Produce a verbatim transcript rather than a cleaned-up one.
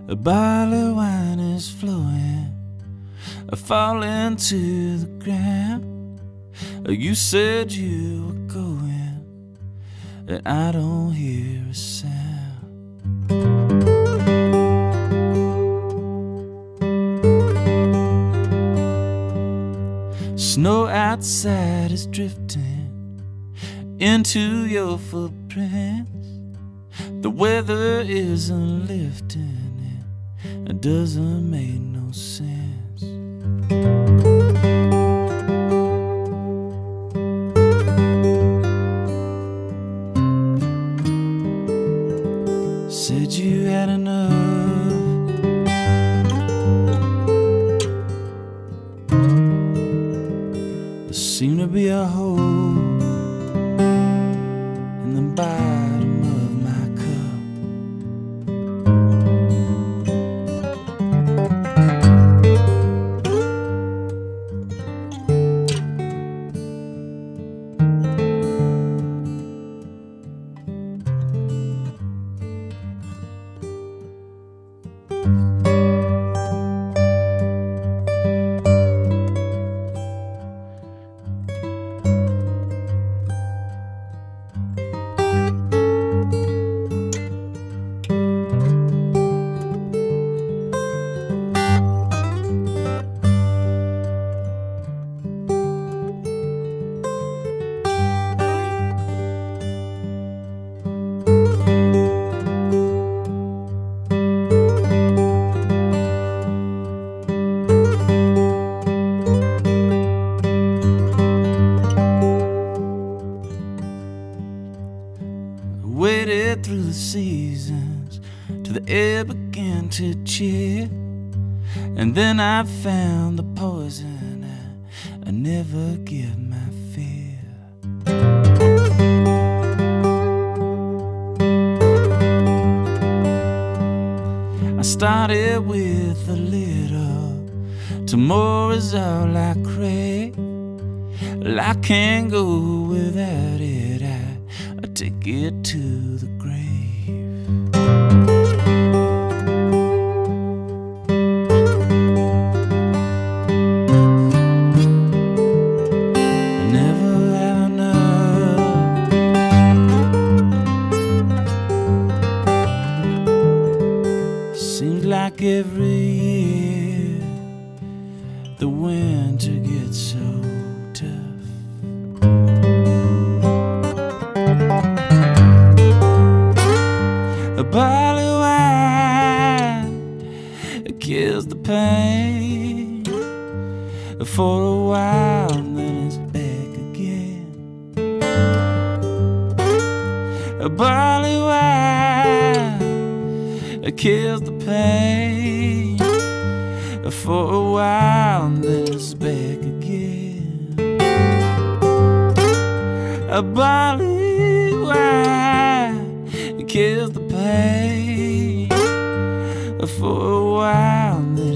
A barley wine is flowing, falling to the ground. You said you were going, and I don't hear a sound. Snow outside is drifting into your footprints. The weather isn't lifting, it doesn't make no sense. Said you had enough. There seemed to be a hole in the bottom of my cup. Waited through the seasons till the air began to chill, and then I found the poison I, I never give my fear. I started with a little, tomorrow's all I crave. Well, I can't go without it, I I take it to the grave. I never have enough. Seems like every year the winter gets so tough. A barley wine kills the pain for a while, and then it's back again. A barley wine kills the pain for a while, and then it's back again. A barley wine kills the pain for a while, and then